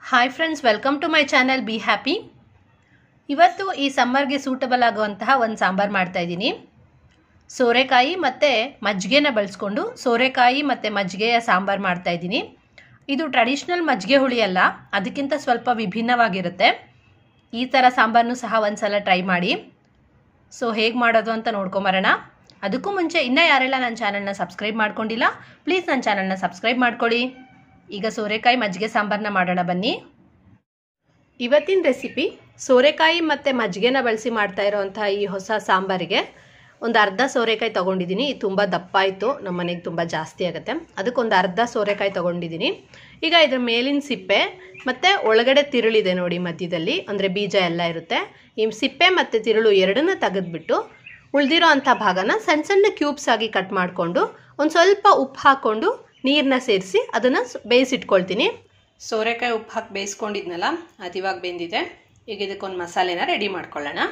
Hi friends, welcome to my channel be happy. ಇವತ್ತು ಈ ಸಮ್ಮರ್ಗೆ suitable ಆಗುವಂತಹ ಒಂದು ಸಾಂಬಾರು ಮಾಡ್ತಾ ಇದ್ದೀನಿ. ಸೋರೆಕಾಯಿ ಮತ್ತು ಮಜ್ಜಿಗೆನ ಬಳಸ್ಕೊಂಡು ಸೋರೆಕಾಯಿ ಮತ್ತು ಮಜ್ಜಿಗೆಯ ಸಾಂಬಾರು ಮಾಡ್ತಾ ಇದ್ದೀನಿ. ಇದು ಟ್ರೆಡಿಷ್ನಲ್ ಮಜ್ಜಿಗೆ ಹುಳಿ ಅಲ್ಲ, ಅದಕ್ಕಿಂತ ಸ್ವಲ್ಪ ವಿಭಿನ್ನವಾಗಿರುತ್ತೆ. ಈ ಥರ ಸಾಂಬಾರನ್ನು ಸಹ ಒಂದು ಸಲ ಟ್ರೈ ಮಾಡಿ. ಸೊ ಹೇಗೆ ಮಾಡೋದು ಅಂತ ನೋಡ್ಕೊಂಬರೋಣ. ಅದಕ್ಕೂ ಮುಂಚೆ ಇನ್ನೂ ಯಾರೆಲ್ಲ ನನ್ನ ಚಾನಲ್ನ ಸಬ್ಸ್ಕ್ರೈಬ್ ಮಾಡ್ಕೊಂಡಿಲ್ಲ, ಪ್ಲೀಸ್ ನನ್ನ ಚಾನಲ್ನ ಸಬ್ಸ್ಕ್ರೈಬ್ ಮಾಡ್ಕೊಳ್ಳಿ. ಈಗ ಸೋರೆಕಾಯಿ ಮಜ್ಜಿಗೆ ಸಾಂಬಾರನ್ನ ಮಾಡೋಣ ಬನ್ನಿ. ಇವತ್ತಿನ ರೆಸಿಪಿ ಸೋರೆಕಾಯಿ ಮತ್ತು ಮಜ್ಜಿಗೆನ ಬಳಸಿ ಮಾಡ್ತಾ ಇರೋವಂಥ ಈ ಹೊಸ ಸಾಂಬಾರಿಗೆ ಒಂದು ಅರ್ಧ ಸೋರೆಕಾಯಿ ತೊಗೊಂಡಿದ್ದೀನಿ. ಇದು ತುಂಬ ದಪ್ಪ ಆಯಿತು, ನಮ್ಮ ಮನೆಗೆ ತುಂಬ ಜಾಸ್ತಿ ಆಗುತ್ತೆ, ಅದಕ್ಕೊಂದು ಅರ್ಧ ಸೋರೆಕಾಯಿ ತೊಗೊಂಡಿದ್ದೀನಿ. ಈಗ ಇದ್ರ ಮೇಲಿನ ಸಿಪ್ಪೆ ಮತ್ತು ಒಳಗಡೆ ತಿರುಳಿದೆ ನೋಡಿ ಮಧ್ಯದಲ್ಲಿ, ಅಂದರೆ ಬೀಜ ಎಲ್ಲ ಇರುತ್ತೆ. ಈ ಸಿಪ್ಪೆ ಮತ್ತು ತಿರುಳು ಎರಡನ್ನ ತೆಗೆದುಬಿಟ್ಟು ಉಳಿದಿರೋ ಅಂಥ ಭಾಗನ ಸಣ್ಣ ಸಣ್ಣ ಕ್ಯೂಬ್ಸ್ ಆಗಿ ಕಟ್ ಮಾಡಿಕೊಂಡು ಒಂದು ಸ್ವಲ್ಪ ಉಪ್ಪು ಹಾಕ್ಕೊಂಡು ನೀರನ್ನ ಸೇರಿಸಿ ಅದನ್ನು ಬೇಯಿಸಿಟ್ಕೊಳ್ತೀನಿ. ಸೋರೆಕಾಯಿ ಉಪ್ಪು ಹಾಕಿ ಬೇಯಿಸ್ಕೊಂಡಿದ್ನಲ್ಲ, ಅದು ಇವಾಗ ಬೆಂದಿದೆ. ಈಗ ಇದಕ್ಕೊಂದು ಮಸಾಲೆನ ರೆಡಿ ಮಾಡ್ಕೊಳ್ಳೋಣ.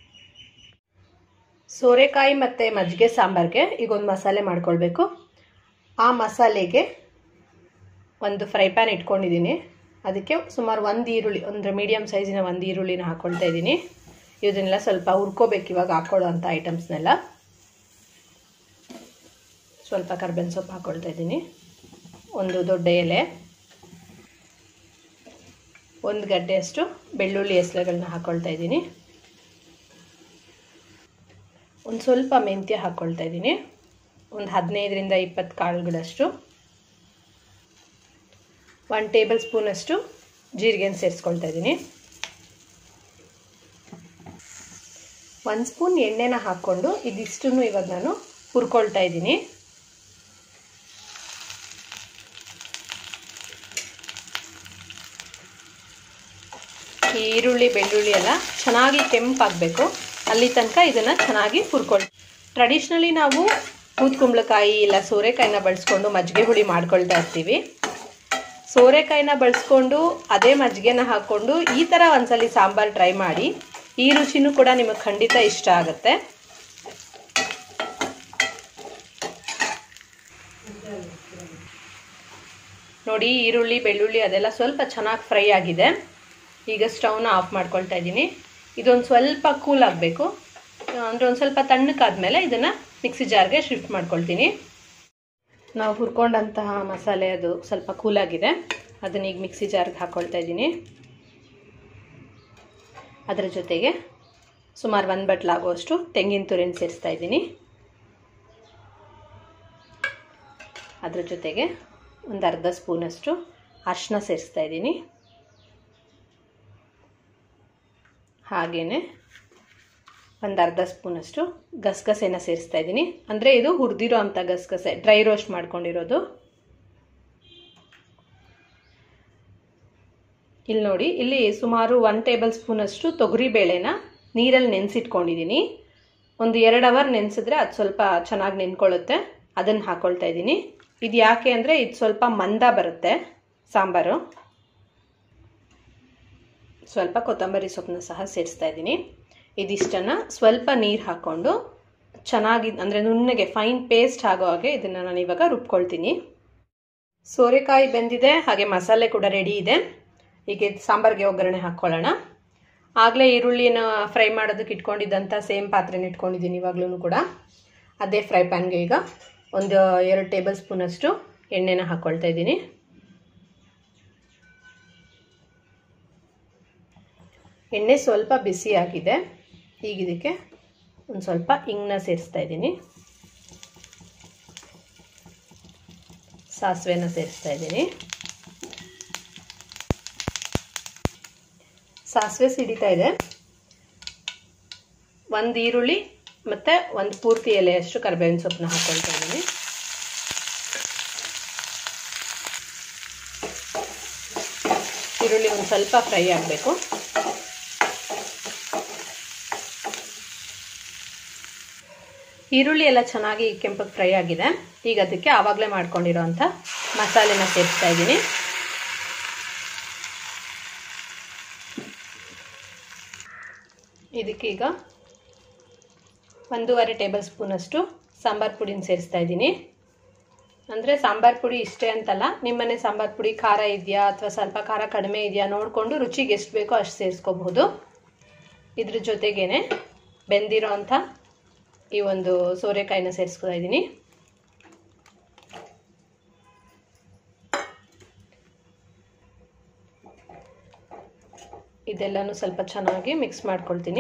ಸೋರೆಕಾಯಿ ಮತ್ತು ಮಜ್ಜಿಗೆ ಸಾಂಬಾರಿಗೆ ಈಗ ಒಂದು ಮಸಾಲೆ ಮಾಡ್ಕೊಳ್ಬೇಕು. ಆ ಮಸಾಲೆಗೆ ಒಂದು ಫ್ರೈ ಪ್ಯಾನ್ ಇಟ್ಕೊಂಡಿದ್ದೀನಿ. ಅದಕ್ಕೆ ಸುಮಾರು ಒಂದು ಈರುಳ್ಳಿ, ಅಂದರೆ ಮೀಡಿಯಮ್ ಸೈಜಿನ ಒಂದು ಈರುಳ್ಳಿನ ಹಾಕ್ಕೊಳ್ತಾ ಇದ್ದೀನಿ. ಇದನ್ನೆಲ್ಲ ಸ್ವಲ್ಪ ಹುರ್ಕೋಬೇಕು ಇವಾಗ ಹಾಕ್ಕೊಳ್ಳೋ ಅಂಥ ಐಟಮ್ಸ್ನೆಲ್ಲ. ಸ್ವಲ್ಪ ಕರ್ಬೇವಿನ ಸೊಪ್ಪು ಹಾಕ್ಕೊಳ್ತಾ ಇದ್ದೀನಿ, ಒಂದು ದೊಡ್ಡ ಎಲೆ, ಒಂದು ಗಡ್ಡೆಯಷ್ಟು ಬೆಳ್ಳುಳ್ಳಿ ಹೆಸರುಗಳನ್ನ ಹಾಕ್ಕೊಳ್ತಾ ಇದ್ದೀನಿ, ಒಂದು ಸ್ವಲ್ಪ ಮೆಂತ್ಯ ಹಾಕ್ಕೊಳ್ತಾ ಇದ್ದೀನಿ, ಒಂದು 15ರಿಂದ 20 ಕಾಳುಗಳಷ್ಟು, 1 ಟೇಬಲ್ ಸ್ಪೂನಷ್ಟು ಜೀರಿಗೆನ ಸೇರಿಸ್ಕೊಳ್ತಾ ಇದ್ದೀನಿ, 1 ಸ್ಪೂನ್ ಎಣ್ಣೆನ ಹಾಕ್ಕೊಂಡು ಇದಿಷ್ಟನ್ನು ಇವಾಗ ನಾನು ಹುರ್ಕೊಳ್ತಾ ಇದ್ದೀನಿ. ಈ ಈರುಳ್ಳಿ ಬೆಳ್ಳುಳ್ಳಿ ಎಲ್ಲ ಚೆನ್ನಾಗಿ ಕೆಂಪಾಗಬೇಕು, ಅಲ್ಲಿ ತನಕ ಇದನ್ನು ಚೆನ್ನಾಗಿ ಹುರ್ಕೊಳ್ಳಿ. ಟ್ರೆಡಿಷ್ನಲಿ ನಾವು ಕೂತ್ಕುಂಬಳಕಾಯಿ ಇಲ್ಲ ಸೋರೆಕಾಯಿನ ಬಳಸ್ಕೊಂಡು ಮಜ್ಜಿಗೆ ಹುಳಿ ಮಾಡ್ಕೊಳ್ತಾ ಇರ್ತೀವಿ. ಸೋರೆಕಾಯಿನ ಬಳಸ್ಕೊಂಡು ಅದೇ ಮಜ್ಜಿಗೆನ ಹಾಕ್ಕೊಂಡು ಈ ಥರ ಒಂದ್ಸಲಿ ಸಾಂಬಾರು ಟ್ರೈ ಮಾಡಿ. ಈ ರುಚಿನೂ ಕೂಡ ನಿಮಗೆ ಖಂಡಿತ ಇಷ್ಟ ಆಗುತ್ತೆ. ನೋಡಿ, ಈರುಳ್ಳಿ ಬೆಳ್ಳುಳ್ಳಿ ಅದೆಲ್ಲ ಸ್ವಲ್ಪ ಚೆನ್ನಾಗಿ ಫ್ರೈ ಆಗಿದೆ. ಈಗ ಸ್ಟವ್ನ ಆಫ್ ಮಾಡ್ಕೊಳ್ತಾ ಇದ್ದೀನಿ. ಇದೊಂದು ಸ್ವಲ್ಪ ಕೂಲ್ ಆಗಬೇಕು, ಅಂದರೆ ಒಂದು ಸ್ವಲ್ಪ ತಣ್ಣಕ್ಕಾದ್ಮೇಲೆ ಇದನ್ನು ಮಿಕ್ಸಿ ಜಾರ್ಗೆ ಶಿಫ್ಟ್ ಮಾಡ್ಕೊಳ್ತೀನಿ. ನಾವು ಹುರ್ಕೊಂಡಂತಹ ಮಸಾಲೆ ಅದು ಸ್ವಲ್ಪ ಕೂಲಾಗಿದೆ, ಅದನ್ನ ಈಗ ಮಿಕ್ಸಿ ಜಾರ್ಗೆ ಹಾಕ್ಕೊಳ್ತಾ ಇದ್ದೀನಿ. ಅದರ ಜೊತೆಗೆ ಸುಮಾರು 1 ಬಟ್ಲಾಗುವಷ್ಟು ತೆಂಗಿನ ತುರಿನ ಸೇರಿಸ್ತಾ ಇದ್ದೀನಿ. ಅದರ ಜೊತೆಗೆ ಒಂದು ಅರ್ಧ ಸ್ಪೂನಷ್ಟು ಅರಿಶಿನ ಸೇರಿಸ್ತಾ ಇದ್ದೀನಿ. ಹಾಗೆಯೇ ಒಂದು ಅರ್ಧ ಸ್ಪೂನಷ್ಟು ಗಸಗಸೆನ ಸೇರಿಸ್ತಾ ಇದ್ದೀನಿ. ಅಂದರೆ ಇದು ಹುರಿದಿರೋ ಅಂಥ ಗಸಗಸೆ, ಡ್ರೈ ರೋಸ್ಟ್ ಮಾಡ್ಕೊಂಡಿರೋದು. ಇಲ್ಲಿ ನೋಡಿ, ಇಲ್ಲಿ ಸುಮಾರು 1 ಟೇಬಲ್ ಸ್ಪೂನಷ್ಟು ತೊಗರಿಬೇಳೆನ ನೀರಲ್ಲಿ ನೆನೆಸಿಟ್ಕೊಂಡಿದ್ದೀನಿ. ಒಂದು 2 ಅವರ್ ನೆನೆಸಿದ್ರೆ ಅದು ಸ್ವಲ್ಪ ಚೆನ್ನಾಗಿ ನೆನ್ಕೊಳ್ಳುತ್ತೆ. ಅದನ್ನು ಹಾಕ್ಕೊಳ್ತಾ ಇದ್ದೀನಿ. ಇದು ಯಾಕೆ ಅಂದರೆ ಇದು ಸ್ವಲ್ಪ ಮಂದ ಬರುತ್ತೆ ಸಾಂಬಾರು. ಸ್ವಲ್ಪ ಕೊತ್ತಂಬರಿ ಸೊಪ್ಪನ್ನ ಸಹ ಸೇರಿಸ್ತಾ ಇದ್ದೀನಿ. ಇದಿಷ್ಟನ್ನು ಸ್ವಲ್ಪ ನೀರು ಹಾಕ್ಕೊಂಡು ಚೆನ್ನಾಗಿ, ಅಂದರೆ ನುಣ್ಣಗೆ ಫೈನ್ ಪೇಸ್ಟ್ ಆಗೋ ಹಾಗೆ ಇದನ್ನು ನಾನು ಇವಾಗ ರುಬ್ಕೊಳ್ತೀನಿ. ಸೋರೆಕಾಯಿ ಬೆಂದಿದೆ, ಹಾಗೆ ಮಸಾಲೆ ಕೂಡ ರೆಡಿ ಇದೆ. ಈಗ ಸಾಂಬಾರಿಗೆ ಒಗ್ಗರಣೆ ಹಾಕ್ಕೊಳ್ಳೋಣ. ಆಗಲೇ ಈರುಳ್ಳಿನ ಫ್ರೈ ಮಾಡೋದಕ್ಕೆ ಇಟ್ಕೊಂಡಿದ್ದಂಥ ಸೇಮ್ ಪಾತ್ರೆನ ಇಟ್ಕೊಂಡಿದ್ದೀನಿ ಇವಾಗಲೂ ಕೂಡ. ಅದೇ ಫ್ರೈ ಪ್ಯಾನ್ಗೆ ಈಗ ಒಂದು 2 ಟೇಬಲ್ ಸ್ಪೂನಷ್ಟು ಎಣ್ಣೆನ ಹಾಕ್ಕೊಳ್ತಾ ಇದ್ದೀನಿ. ಎಣ್ಣೆ ಸ್ವಲ್ಪ ಬಿಸಿ ಆಗಿದೆ. ಈಗ ಇದಕ್ಕೆ ಒಂದು ಸ್ವಲ್ಪ ಹಿಂಗನ್ನ ಸೇರಿಸ್ತಾ ಇದ್ದೀನಿ, ಸಾಸಿವೆನ ಸೇರಿಸ್ತಾ ಇದ್ದೀನಿ. ಸಾಸಿವೆ ಸಿಡಿತಾ ಇದೆ. 1 ಈರುಳ್ಳಿ ಮತ್ತು 1 ಪೂರ್ತಿ ಎಲೆಯಷ್ಟು ಕರಿಬೇವಿನ ಸೊಪ್ಪನ್ನ ಹಾಕ್ಕೊಳ್ತಾ ಇದ್ದೀನಿ. ಈರುಳ್ಳಿ ಒಂದು ಸ್ವಲ್ಪ ಫ್ರೈ ಆಗಬೇಕು. ಈರುಳ್ಳಿ ಎಲ್ಲ ಚೆನ್ನಾಗಿ ಕೆಂಪಗೆ ಫ್ರೈ ಆಗಿದೆ. ಈಗ ಅದಕ್ಕೆ ಆವಾಗಲೇ ಮಾಡ್ಕೊಂಡಿರೋಂಥ ಮಸಾಲೆನ ಸೇರಿಸ್ತಾ ಇದ್ದೀನಿ. ಇದಕ್ಕೆ ಈಗ 1.5 ಟೇಬಲ್ ಸ್ಪೂನಷ್ಟು ಸಾಂಬಾರು ಪುಡಿನ ಸೇರಿಸ್ತಾ ಇದ್ದೀನಿ. ಅಂದರೆ ಸಾಂಬಾರು ಪುಡಿ ಇಷ್ಟೇ ಅಂತಲ್ಲ, ನಿಮ್ಮನೆ ಸಾಂಬಾರು ಪುಡಿ ಖಾರ ಇದೆಯಾ ಅಥವಾ ಸ್ವಲ್ಪ ಖಾರ ಕಡಿಮೆ ಇದೆಯಾ ನೋಡಿಕೊಂಡು ರುಚಿಗೆ ಎಷ್ಟು ಬೇಕೋ ಅಷ್ಟು ಸೇರಿಸ್ಕೋಬಹುದು. ಇದ್ರ ಜೊತೆಗೇನೆ ಬೆಂದಿರೋ ಅಂಥ ಈ ಒಂದು ಸೋರೆಕಾಯಿನ ಸೇರಿಸ್ಕೊತಾ ಇದ್ದೀನಿ. ಇದೆಲ್ಲನೂ ಸ್ವಲ್ಪ ಚೆನ್ನಾಗಿ ಮಿಕ್ಸ್ ಮಾಡ್ಕೊಳ್ತೀನಿ.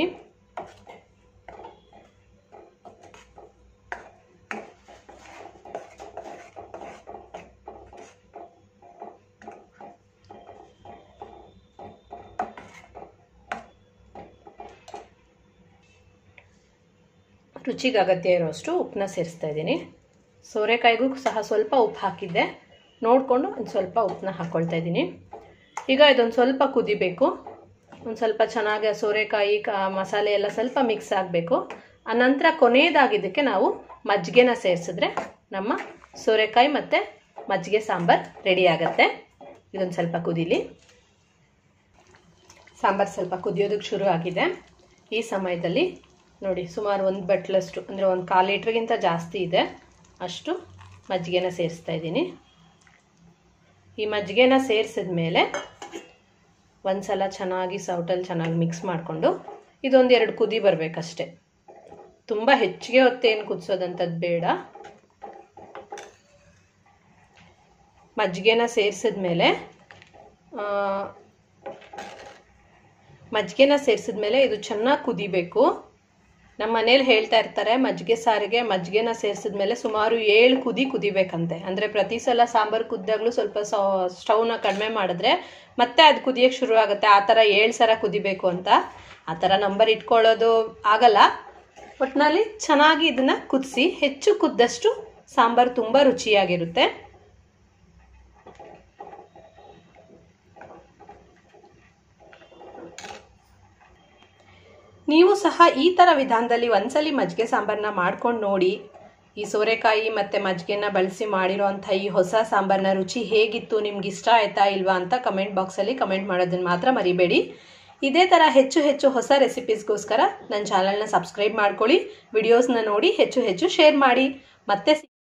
ರುಚಿಗೆ ಅಗತ್ಯ ಇರೋಷ್ಟು ಉಪ್ಪನ್ನ ಸೇರಿಸ್ತಾ ಇದ್ದೀನಿ. ಸೋರೆಕಾಯಿಗೂ ಸಹ ಸ್ವಲ್ಪ ಉಪ್ಪು ಹಾಕಿದ್ದೆ, ನೋಡಿಕೊಂಡು ಒಂದು ಸ್ವಲ್ಪ ಉಪ್ಪನ್ನ ಹಾಕ್ಕೊಳ್ತಾ ಇದ್ದೀನಿ. ಈಗ ಇದೊಂದು ಸ್ವಲ್ಪ ಕುದಿಬೇಕು. ಒಂದು ಸ್ವಲ್ಪ ಚೆನ್ನಾಗಿ ಸೋರೆಕಾಯಿ ಮಸಾಲೆ ಎಲ್ಲ ಸ್ವಲ್ಪ ಮಿಕ್ಸ್ ಆಗಬೇಕು. ಆನಂತರ ಕೊನೆಯದಾಗಿದ್ದಕ್ಕೆ ನಾವು ಮಜ್ಜಿಗೆನ ಸೇರಿಸಿದ್ರೆ ನಮ್ಮ ಸೋರೆಕಾಯಿ ಮತ್ತು ಮಜ್ಜಿಗೆ ಸಾಂಬಾರು ರೆಡಿ ಆಗುತ್ತೆ. ಇದೊಂದು ಸ್ವಲ್ಪ ಕುದೀಲಿ. ಸಾಂಬಾರು ಸ್ವಲ್ಪ ಕುದಿಯೋದಕ್ಕೆ ಶುರು ಆಗಿದೆ. ಈ ಸಮಯದಲ್ಲಿ ನೋಡಿ ಸುಮಾರು 1 ಬಟ್ಲಷ್ಟು ಅಂದರೆ 1/4 ಲೀಟ್ರಿಗಿಂತ ಜಾಸ್ತಿ ಇದೆ ಅಷ್ಟು ಮಜ್ಜಿಗೆನ ಸೇರಿಸ್ತಾ ಇದ್ದೀನಿ. ಈ ಮಜ್ಜಿಗೆನ ಸೇರಿಸಿದ ಮೇಲೆ ಒಂದ್ಸಲ ಚೆನ್ನಾಗಿ ಸೌಟಲ್ಲಿ ಚೆನ್ನಾಗಿ ಮಿಕ್ಸ್ ಮಾಡಿಕೊಂಡು ಇದೊಂದು 2 ಕುದಿ ಬರಬೇಕಷ್ಟೆ. ತುಂಬ ಹೆಚ್ಚಿಗೆ ಹೊತ್ತೇನು ಕುದಿಸೋದಂಥದ್ದು ಬೇಡ. ಮಜ್ಜಿಗೆನ ಸೇರಿಸಿದ ಮೇಲೆ ಇದು ಚೆನ್ನಾಗಿ ಕುದಿಬೇಕು. ನಮ್ಮ ಮನೇಲಿ ಹೇಳ್ತಾ ಇರ್ತಾರೆ ಮಜ್ಜಿಗೆ ಸಾರಿಗೆ ಮಜ್ಜಿಗೆನ ಸೇರಿಸಿದ ಮೇಲೆ ಸುಮಾರು 7 ಕುದಿಬೇಕಂತೆ. ಅಂದರೆ ಪ್ರತಿ ಸಲ ಸಾಂಬಾರು ಕುದ್ದಾಗಲೂ ಸ್ವಲ್ಪ ಸ್ಟವ್ನ ಕಡಿಮೆ ಮಾಡಿದ್ರೆ ಮತ್ತೆ ಅದು ಕುದಿಯೋಕ್ಕೆ ಶುರು ಆಗುತ್ತೆ. ಆ ಥರ 7 ಸಲ ಕುದಿಬೇಕು ಅಂತ ಆ ಥರ ನಂಬರ್ ಇಟ್ಕೊಳ್ಳೋದು ಆಗಲ್ಲ. ಒಟ್ಟಿನಲ್ಲಿ ಚೆನ್ನಾಗಿ ಇದನ್ನು ಕುದಿಸಿ, ಹೆಚ್ಚು ಕುದ್ದಷ್ಟು ಸಾಂಬಾರು ತುಂಬ ರುಚಿಯಾಗಿರುತ್ತೆ. ನೀವು ಸಹ ಈ ಥರ ವಿಧಾನದಲ್ಲಿ ಒಂದ್ಸಲಿ ಮಜ್ಜಿಗೆ ಸಾಂಬಾರನ್ನ ಮಾಡ್ಕೊಂಡು ನೋಡಿ. ಈ ಸೋರೆಕಾಯಿ ಮತ್ತು ಮಜ್ಜಿಗೆನ ಬಳಸಿ ಮಾಡಿರೋಂಥ ಈ ಹೊಸ ಸಾಂಬಾರನ್ನ ರುಚಿ ಹೇಗಿತ್ತು, ನಿಮ್ಗೆ ಇಷ್ಟ ಆಯ್ತಾ ಇಲ್ವಾ ಅಂತ ಕಮೆಂಟ್ ಬಾಕ್ಸಲ್ಲಿ ಕಮೆಂಟ್ ಮಾಡೋದನ್ನು ಮಾತ್ರ ಮರಿಬೇಡಿ. ಇದೇ ಥರ ಹೆಚ್ಚು ಹೊಸ ರೆಸಿಪೀಸ್ಗೋಸ್ಕರ ನನ್ನ ಚಾನಲ್ನ ಸಬ್ಸ್ಕ್ರೈಬ್ ಮಾಡ್ಕೊಳ್ಳಿ. ವಿಡಿಯೋಸ್ನ ನೋಡಿ ಹೆಚ್ಚು ಶೇರ್ ಮಾಡಿ. ಮತ್ತೆ